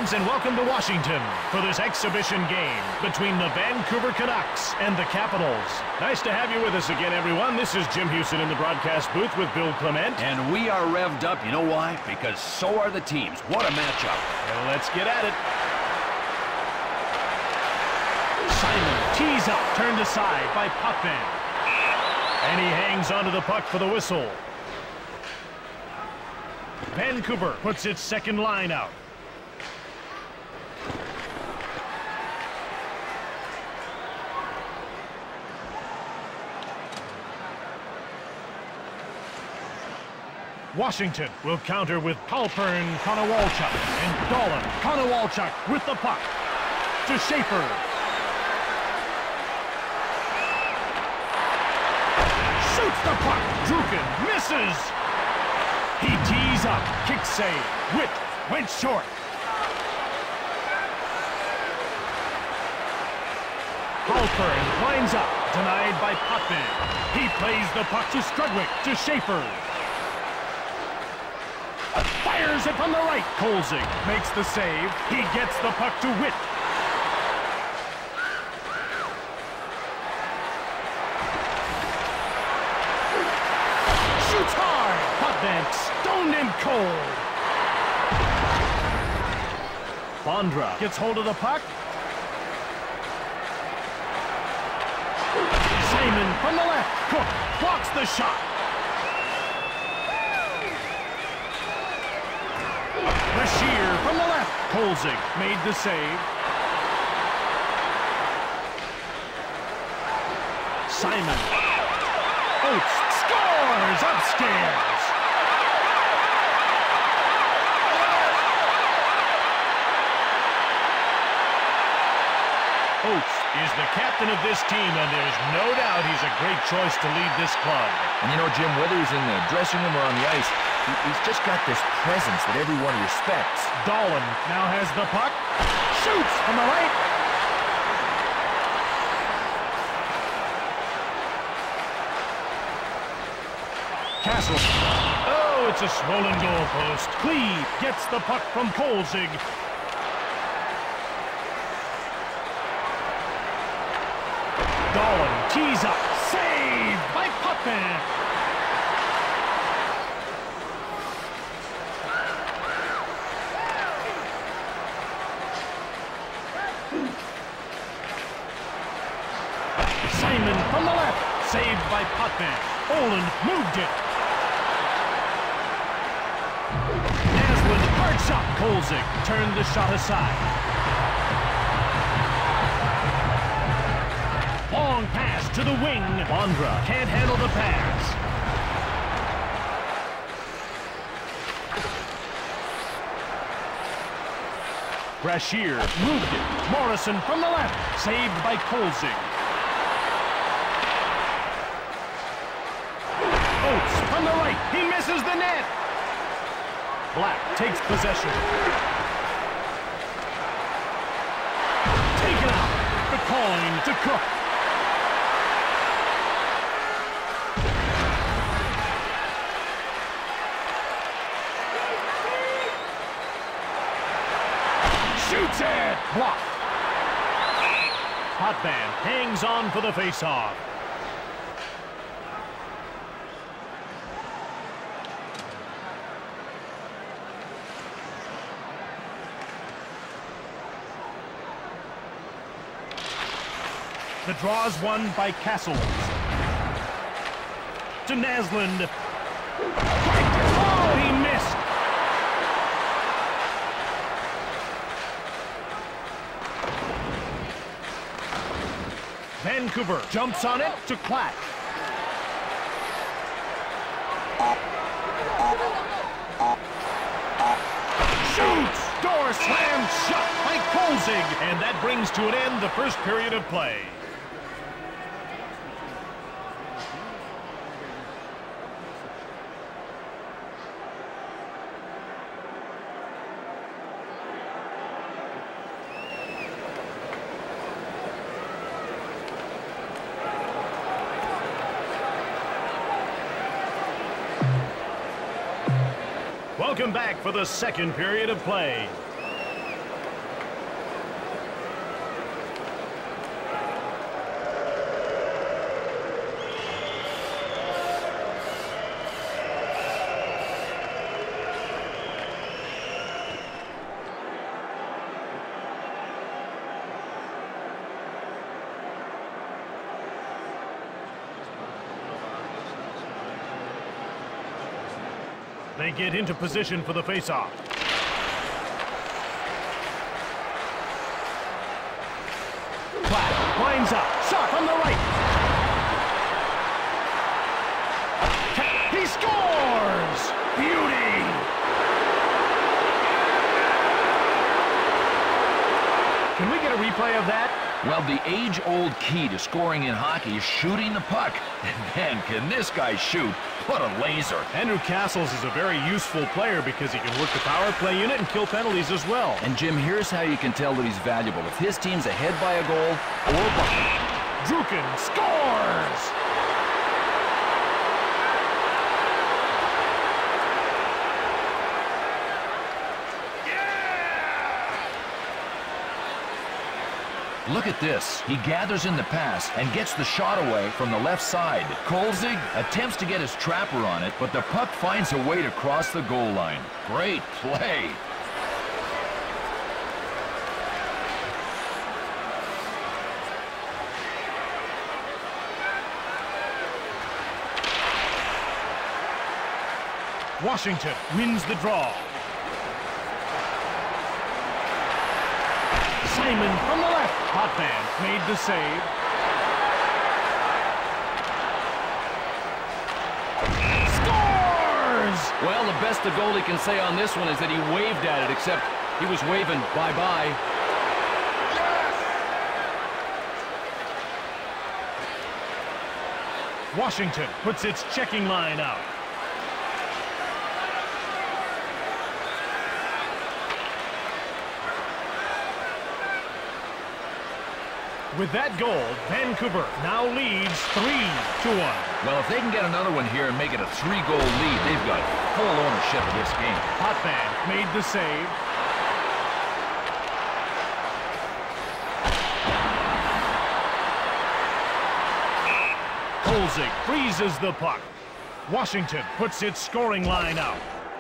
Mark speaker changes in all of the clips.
Speaker 1: fans, and welcome to Washington for this exhibition game between the Vancouver Canucks and the Capitals. Nice to have you with us again, everyone. This is Jim Houston in the broadcast booth with Bill Clement.
Speaker 2: And we are revved up. You know why? Because so are the teams. What a matchup.
Speaker 1: Well, let's get at it. Simon tees up, turned aside by Potvin. And he hangs onto the puck for the whistle. Vancouver puts its second line out. Washington will counter with Halpern, Konowalchuk, and Dolan. Konowalchuk with the puck to Schaefer. Shoots the puck. Drukin misses. He tees up. Kick save. Witt went short. Halpern lines up. Denied by Potvin. He plays the puck to Strudwick. To Schaefer. Fires it from the right. Kolzig makes the save. He gets the puck to Witt. Shoots hard. Potvin stoned him cold. Bondra gets hold of the puck. Simon from the left. Cook blocks the shot. Bashir from the left. Kolzig made the save. Simon. Oates scores upstairs. Oates is the captain of this team, and there's no doubt he's a great choice to lead this club.
Speaker 3: And you know, Jim, whether he's in the dressing room or on the ice, he's just got this presence that everyone respects.
Speaker 1: Dolan now has the puck. Shoots from the right. Castle. Oh, it's a swollen goalpost. Cleve gets the puck from Kolzig. Dolan tees up. Saved by Potvin. Simon from the left. Saved by Potvin. Oland moved it. Naslund, hard shot. Kolzig turned the shot aside. Long pass to the wing. Bondra can't handle the pass. Brashear moved it. Morrison from the left. Saved by Kolzig. Oates from the right. He misses the net. Black takes possession. Taken out. The coin to Cook. Shoots it! Blocked. Potvin hangs on for the faceoff. The draw's won by Castles. To Naslund. Oh, he missed. Vancouver jumps on it to Klatt. Shoots! Door slam shot by Kolzig. And that brings to an end the first period of play. Welcome back for the second period of play. They get into position for the faceoff. Platt lines up. Shot from the right. He scores! Beauty! Can we get a replay of that?
Speaker 3: Well, the age-old key to scoring in hockey is shooting the puck. And man, can this guy shoot. What a laser.
Speaker 1: Andrew Castles is a very useful player because he can work the power play unit and kill penalties as well.
Speaker 3: And Jim, here's how you can tell that he's valuable. If his team's ahead by a goal or behind.
Speaker 1: Druken scores!
Speaker 3: Look at this. He gathers in the pass and gets the shot away from the left side. Kolzig attempts to get his trapper on it, but the puck finds a way to cross the goal line. Great play.
Speaker 1: Washington wins the draw. Simon from the left. Potvin made the save. Scores!
Speaker 2: Well, the best the goalie can say on this one is that he waved at it, except he was waving bye-bye.
Speaker 1: Washington puts its checking line out. With that goal, Vancouver now leads 3-1.
Speaker 3: Well, if they can get another one here and make it a 3-goal lead, they've got full ownership of this game.
Speaker 1: Potvin made the save. Kolzig freezes the puck. Washington puts its scoring line out.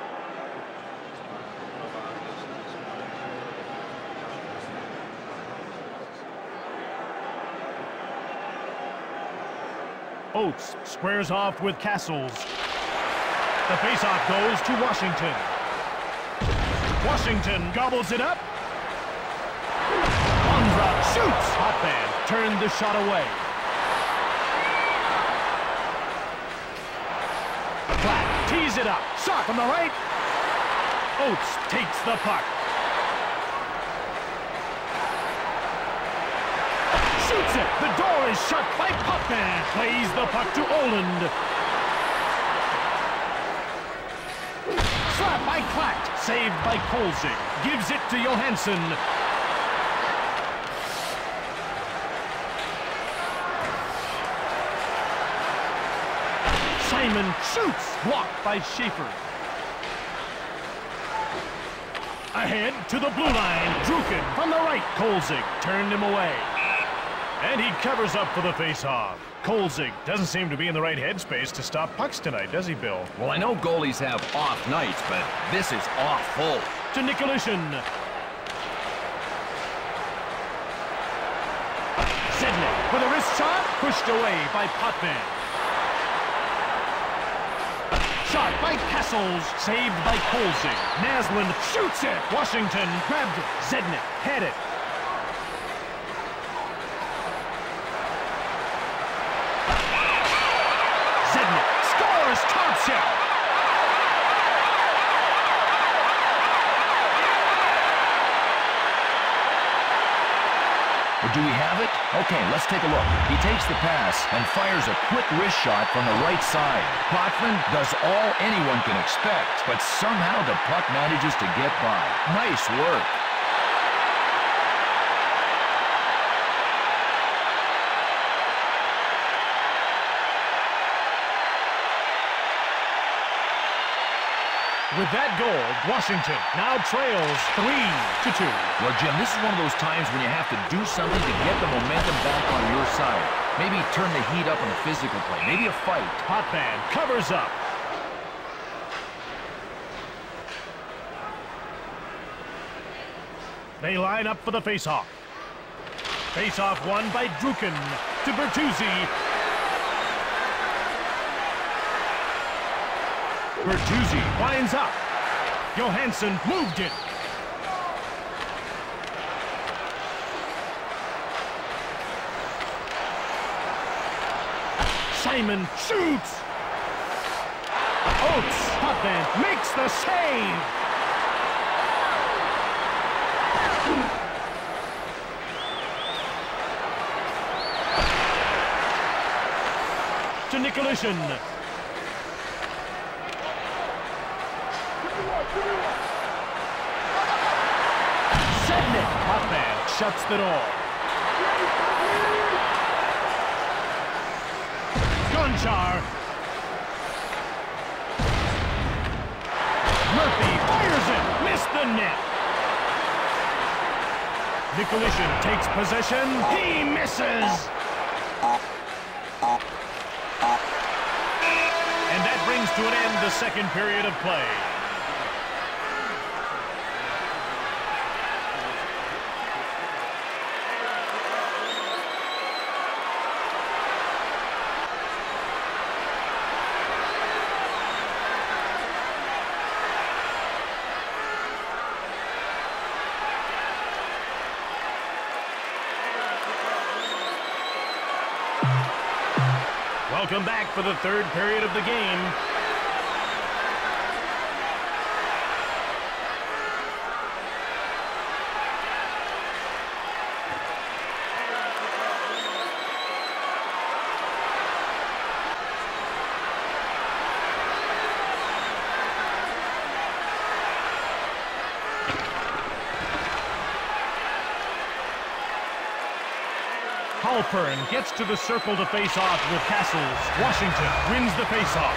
Speaker 1: Oates squares off with Castles. The faceoff goes to Washington. Washington gobbles it up. Ondra shoots. Potvin turned the shot away. Platt tees it up. Shot from the right. Oates takes the puck. Shoots it. The door is shut by Potvin. Plays the puck to Oland. Slap by Platt. Saved by Kolzig. Gives it to Johansson. Simon shoots. Blocked by Schaefer. Ahead to the blue line. Druken from the right. Kolzig turned him away. And he covers up for the faceoff. Kolzig doesn't seem to be in the right headspace to stop pucks tonight, does he, Bill?
Speaker 3: Well, I know goalies have off nights, but this is awful.
Speaker 1: To Nicolishin. Zednik with a wrist shot, pushed away by Potvin. Shot by Castles, saved by Kolzig. Naslund shoots it. Washington grabbed it. Zednik had it.
Speaker 3: Do we have it? Okay, let's take a look. He takes the pass and fires a quick wrist shot from the right side. Potvin does all anyone can expect, but somehow the puck manages to get by. Nice work.
Speaker 1: With that goal, Washington now trails 3-2.
Speaker 3: Well, Jim, this is one of those times when you have to do something to get the momentum back on your side. Maybe turn the heat up on the physical play. Maybe a fight.
Speaker 1: Potvin covers up. They line up for the faceoff. Faceoff won by Druken to Bertuzzi. Bertuzzi winds up. Johansson moved it. Simon shoots. Oates, Potvin makes the save. To Nicolishin. Sednik, Potvin shuts the door. Gonchar. Murphy fires it, missed the net. Nicolishin takes possession, he misses. And that brings to an end the second period of play. Welcome back for the third period of the game. Halpern gets to the circle to face off with Castles. Washington wins the face-off.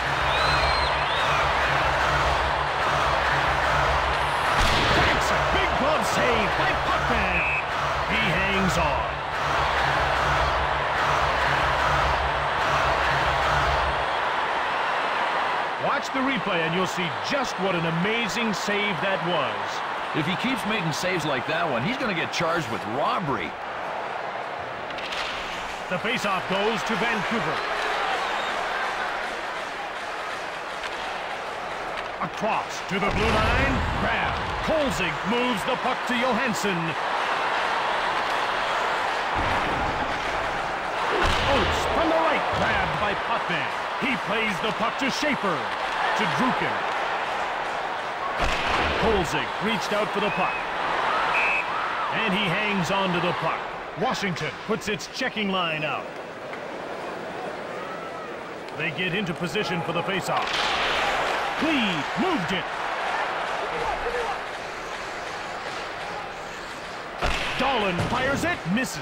Speaker 1: Cracks a big glove save by Potvin. He hangs on. Watch the replay and you'll see just what an amazing save that was.
Speaker 3: If he keeps making saves like that one, he's going to get charged with robbery.
Speaker 1: The faceoff goes to Vancouver. Across to the blue line. Grab. Kolzig moves the puck to Johansson. Oates from the right. Grabbed by Potvin. He plays the puck to Schaefer. To Drukin. Kolzig reached out for the puck. And he hangs on to the puck. Washington puts its checking line out. They get into position for the faceoff. Cleve moved it. Dahlin fires it, misses.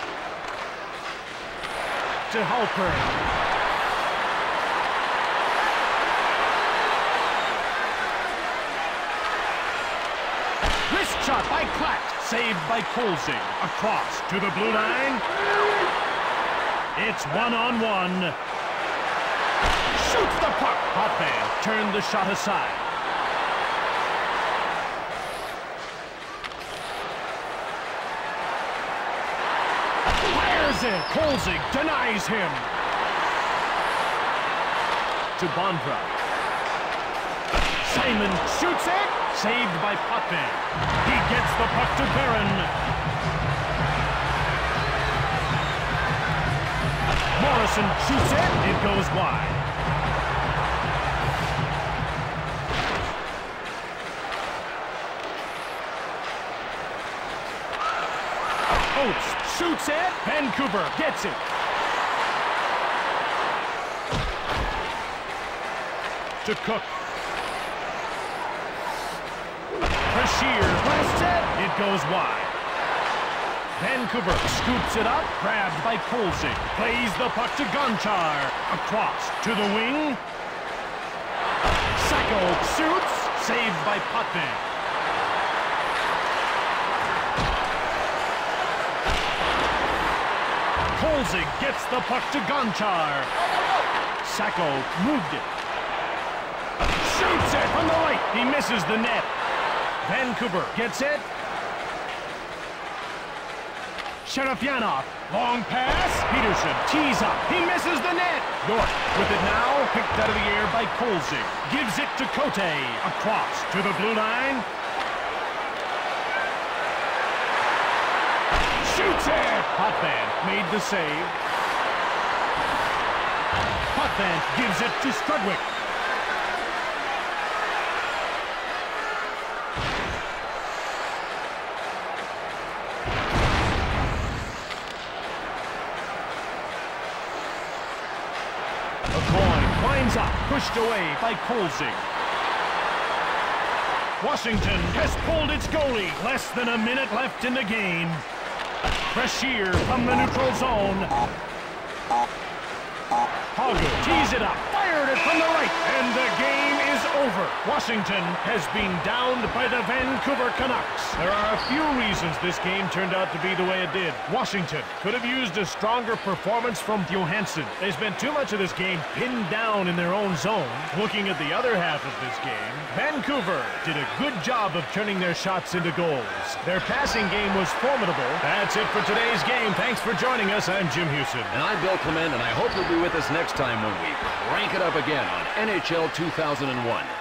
Speaker 1: To Halpern. Wrist shot by Klatt. Saved by Kolzig. Across to the blue line. It's one-on-one. Shoots the puck. Potvin turned the shot aside. Fires it. Kolzig denies him. To Bondra. Simon shoots it. Saved by Potvin. He gets the puck to Barron. Morrison shoots it. It goes wide. Oates shoots it. Vancouver gets it. To Cook. Bashir blasts it. It goes wide. Vancouver scoops it up. Grabbed by Kolzig. Plays the puck to Gonchar. Across to the wing. Sacco shoots. Saved by Potvin. Kolzig gets the puck to Gonchar. Sacco moved it. Shoots it from the right. He misses the net. Vancouver gets it. Sharafianov. Long pass. Peterson tees up. He misses the net. York with it now. Picked out of the air by Kolzig. Gives it to Cote. Across to the blue line. Shoots it! Potvin made the save. Potvin gives it to Strudwick. A coin climbs up, pushed away by Kolzig. Washington has pulled its goalie. Less than a minute left in the game. Brashear from the neutral zone. Hauger tees it up, fired it from the right, and the game is over. Washington has been downed by the Vancouver Canucks. There are a few reasons this game turned out to be the way it did. Washington could have used a stronger performance from Johansson. They spent too much of this game pinned down in their own zone. Looking at the other half of this game, Vancouver did a good job of turning their shots into goals. Their passing game was formidable. That's it for today's game. Thanks for joining us. I'm Jim Houston.
Speaker 2: And I'm Bill Clement, and I hope you'll be with us next time when we crank it up again on NHL 2001.